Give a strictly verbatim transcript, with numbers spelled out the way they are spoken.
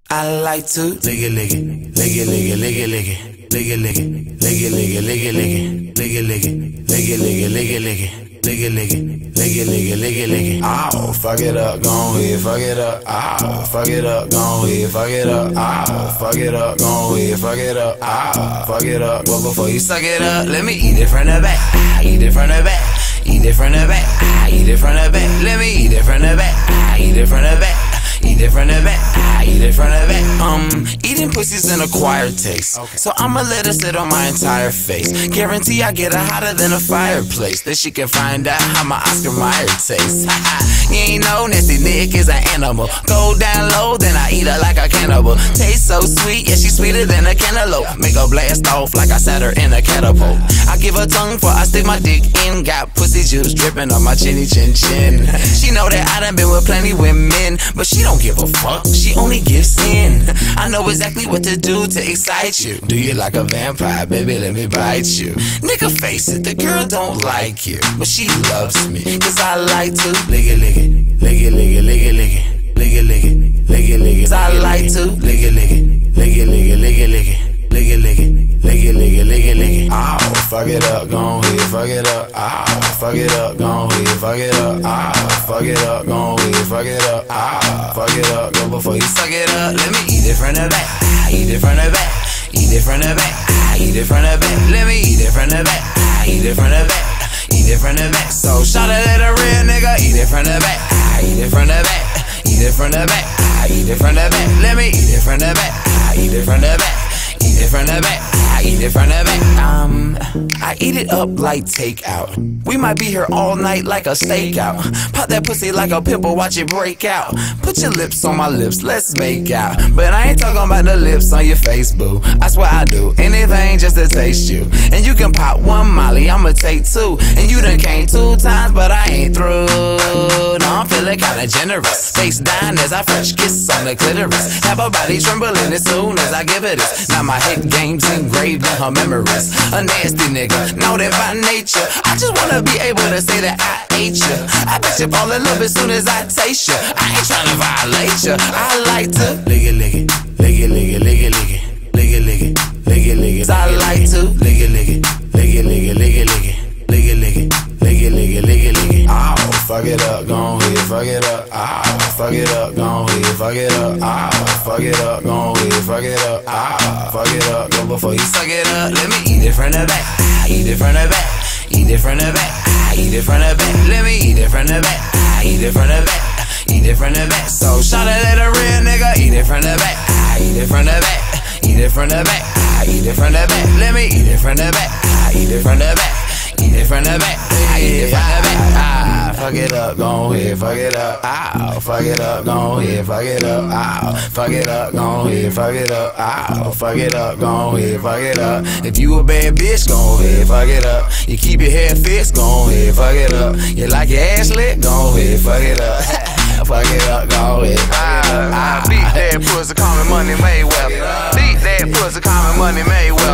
I like to lick it, lick it, lick it, lick it, lick it, lick it, lick it, lick it, lick it, lick it, lick it, lick it, lick it, lick it, lick it, lick it, lick it, lick it. Lick it, lick it, lick it, lick it, lick it, lick it. Oh, fuck it up, gon' ahead, fuck it up. Oh, fuck it up, gon' ahead, fuck it up. Oh, fuck it up, gon' ahead, fuck it up. Oh, fuck it up. Well, before you suck it up, let me eat it from the back. Ah, eat it from the back. Eat it from the back. Ah, eat it from the back. Let me eat it from the back. Ah, eat it from the back. Eat it from the back, ah, eat it from the back. Um, eating pussy's an acquired taste, okay. So I'ma let her sit on my entire face. Guarantee I get her hotter than a fireplace. Then she can find out how my Oscar Mayer tastes. You ain't know Nasty Nick is an animal. Go down low, then I eat her like a cannibal. Tastes so sweet, yeah, she's sweeter than a cantaloupe. Make her blast off like I sat her in a catapult. I give her tongue before I stick my dick in. Got pussy juice dripping on my chinny chin chin. She know that I done been with plenty women, but she don't give a fuck, she only gives in. I know exactly what to do to excite you. Do you like a vampire, baby, let me bite you. Nigga, face it, the girl don't like you, but she loves me, cause I like to lick it, lick it, lick it, lick it, lick it, lick it, lick it, lick it, lick it, lick it. I like to lick it, lick it, lick it, lick it, lick it, lick it. Lick it, lick it, lick it, lick it, lick it, lick it. Oh, fuck it up, gon' ahead, fuck it up. Oh, fuck it up, gon' ahead, fuck it up. Oh, fuck it up, gon' ahead, fuck it up. Oh, fuck it up, go before you suck it up. Let me eat it from the back. Ah, eat it from the back. Eat it from the back. Ah, eat it from the back. Let me eat it from the back. Ah, eat it from the back. Eat it from the back. So shout out at a real nigga. Eat it from the back. Ah, eat it from the back. Eat it from the back. Ah, eat it from the back. Let me eat it from the back. Ah, eat it from the back. Eat it from the back, I eat it from the back. Um, I eat it up like takeout. We might be here all night like a stakeout. Pop that pussy like a pimple, watch it break out. Put your lips on my lips, let's make out. But I ain't talking about the lips on your face, boo. I swear I do anything just to taste you. And you can pop one molly, I'ma take two. And you done came two times, but I ain't through. No, I'm feeling kinda generous. Face down as I French kiss on the clitoris. Have her body trembling as soon as I give it this. Now my head game's engraved in her memories. A nasty nigga, know that by nature. I just wanna be able to say that I ate you. I bet you fall in love as soon as I taste you. I ain't tryna violate you. I like to lick it, lick it, lick it, lick it, lick it, lick it, lick it, lick it, lick it, lick it. I like to lick it, lick it, lick it, lick it, lick it, lick it, lick it, lick it, lick it, lick it, lick it, lick it. Oh, fuck it up, gon' ahead, fuck it up. Oh, fuck it up, gon' ahead, fuck it up. Oh, fuck it up, gon' ahead, fuck it up. Oh, fuck it up, go before you suck it up. Let me eat it from the back. Ah, eat it from the back. Eat it from the back. Ah, eat it from the back. Let me eat it from the back. Ah, eat it from the back. Eat it from the back. So shout out at a real nigga. Eat it from the back. Ah, eat it from the back. Eat it from the back. Ah, eat it from the back. Let me eat it from the back. Ah, eat it from the back. Eat it from the back. Ah, eat it from the back. Ah, fuck it up, gon' ahead, fuck it up. Ah, fuck it up, gon' ahead, fuck it up. Ah, fuck it up, gon' ahead, fuck it up. Ah, fuck it up, gon' ahead, fuck it up. If you a bad bitch, gon' ahead, fuck it up. You keep your hair fixed, gon' ahead, fuck it up. You like your ass lit, gon' ahead, fuck it up. Fuck it up, go ahead. I, I beat that pussy, call me Money Mayweather. Beat that pussy, call me Money Mayweather.